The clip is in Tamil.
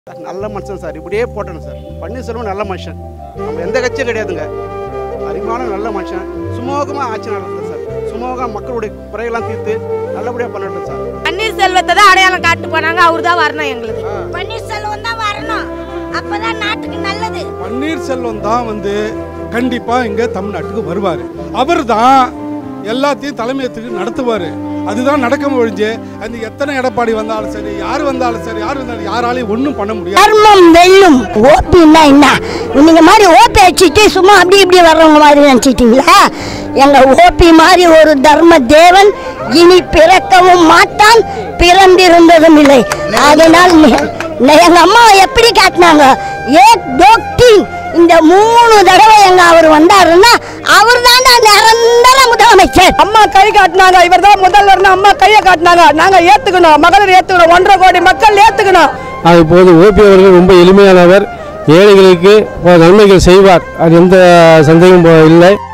நல்ல மனுஷன் சார், இப்படியே போட்டணும் சார். பன்னீர்செல்வம் நல்ல மனுஷன், நம்ம எந்த கட்சியும் கிடையாதுங்க. அறிவான நல்ல மனுஷன், சுமூகமாக ஆட்சி நடத்துது சார். சுமூகமாக மக்களுடைய குறையெல்லாம் தீர்த்து நல்லபடியாக பண்ணட்டும் சார். பன்னீர்செல்வத்தை தான் அடையாளம் காட்டு போனாங்க, அவர் தான் வரணும் எங்களுக்கு. பன்னீர்செல்வம் தான் வரணும், அப்பதான் நாட்டுக்கு நல்லது. பன்னீர்செல்வம் தான் கண்டிப்பா இங்க தமிழ்நாட்டுக்கு வருவாரு. அவர் தான் எல்லாத்தையும் தலைமையத்துக்கு நடத்துவாரு. அதுதான் நடக்க ஒழிஞ்சு அந்த எத்தனை எடப்பாடி வந்தாலும் சரி, யார் வந்தாலும் சரி, யாராலையும் ஒன்றும் பண்ண முடியாது. தர்மம் வெல்லும். ஓபின்னா என்ன? நீங்க மாதிரி ஓபி அடிச்சுட்டு சும்மா அப்படி இப்படி வர்றவங்க மாதிரி நினைச்சிட்டீங்களா? எங்க ஓபி மாதிரி ஒரு தர்ம தேவன் இனி பிறக்கவும் மாட்டான், பிறந்திருந்ததும் இல்லை. அதனால் எங்க அம்மா எப்படி காட்டினாங்க, இந்த 3 தடவை எங்க அவர் வந்தாருன்னா அவர் தான் நிரந்தர முதலமைச்சர். அம்மா கை காட்டினாங்க, இவர் தான் முதல்வர். அம்மா கையை காட்டினாங்க, நாங்க ஏத்துக்கணும். மகளிர் ஏத்துக்கணும், 1.5 கோடி மக்கள் ஏத்துக்கணும். அதுபோது ஓபி அவர்கள் ரொம்ப எளிமையானவர், ஏழைகளுக்கு நன்மைகள் செய்வார், அது எந்த சந்தேகமும் இல்லை.